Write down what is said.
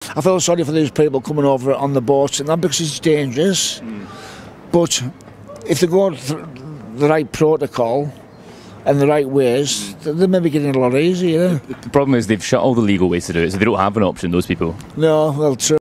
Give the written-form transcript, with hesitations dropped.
I feel sorry for these people coming over on the boats and that, because it's dangerous. But if they go through the right protocol and the right ways, they may be getting it a lot easier. The problem is they've shut all the legal ways to do it, so they don't have an option, those people. No, well, true.